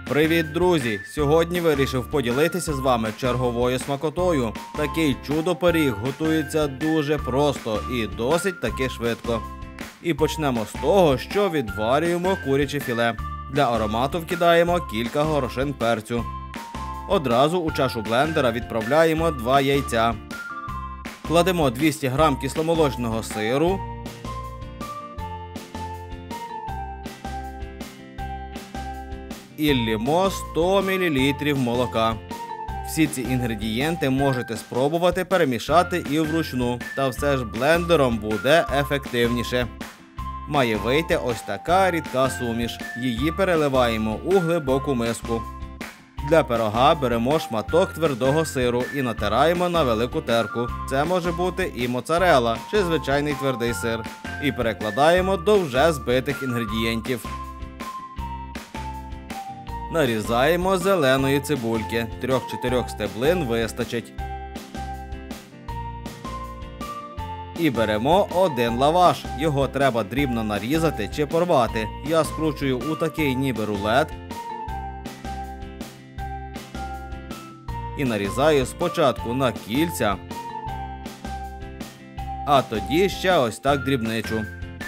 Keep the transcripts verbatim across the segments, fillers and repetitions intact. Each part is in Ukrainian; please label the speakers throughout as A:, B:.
A: Привіт, друзі! Сьогодні вирішив поділитися з вами черговою смакотою. Такий чудо-пиріг готується дуже просто і досить таки швидко. І почнемо з того, що відварюємо куряче філе. Для аромату вкидаємо кілька горошин перцю. Одразу у чашу блендера відправляємо два яйця. Кладемо двісті грам кисломолочного сиру. І ллємо сто мілілітрів молока. Всі ці інгредієнти можете спробувати перемішати і вручну, та все ж блендером буде ефективніше. Має вийти ось така рідка суміш. Її переливаємо у глибоку миску. Для пирога беремо шматок твердого сиру і натираємо на велику терку. Це може бути і моцарелла, чи звичайний твердий сир. І перекладаємо до вже збитих інгредієнтів. Нарізаємо зеленої цибульки. трьох-чотирьох стеблин вистачить. І беремо один лаваш. Його треба дрібно нарізати чи порвати. Я скручую у такий ніби рулет. І нарізаю спочатку на кільця, а тоді ще ось так дрібничу.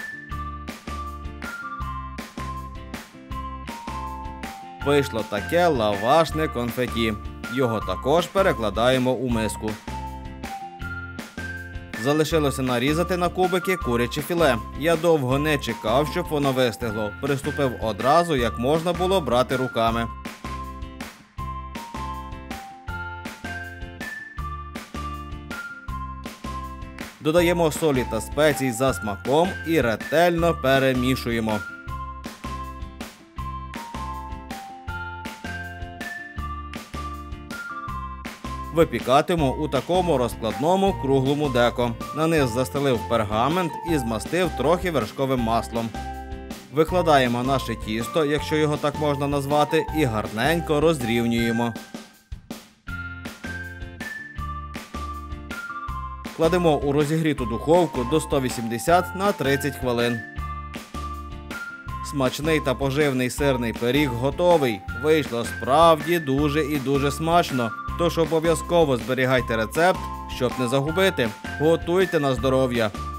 A: Вийшло таке лавашне конфеті. Його також перекладаємо у миску. Залишилося нарізати на кубики куряче філе. Я довго не чекав, щоб воно вистигло. Приступив одразу, як можна було брати руками. Додаємо солі та спецій за смаком і ретельно перемішуємо. Випікатиму у такому розкладному круглому деко. На низ застелив пергамент і змастив трохи вершковим маслом. Викладаємо наше тісто, якщо його так можна назвати, і гарненько розрівнюємо. Кладемо у розігріту духовку до ста вісімдесяти на тридцять хвилин. Смачний та поживний сирний пиріг готовий. Вийшло справді дуже і дуже смачно. Тож обов'язково зберігайте рецепт, щоб не загубити. Готуйте на здоров'я!